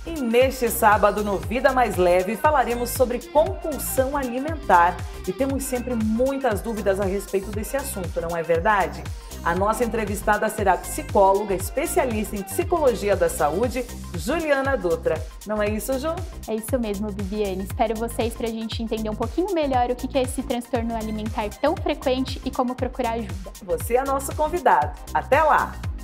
E neste sábado, no Vida Mais Leve, falaremos sobre compulsão alimentar. E temos sempre muitas dúvidas a respeito desse assunto, não é verdade? A nossa entrevistada será psicóloga, especialista em psicologia da saúde, Juliana Dutra. Não é isso, Ju? É isso mesmo, Bibiane. Espero vocês para a gente entender um pouquinho melhor o que é esse transtorno alimentar tão frequente e como procurar ajuda. Você é nosso convidado. Até lá!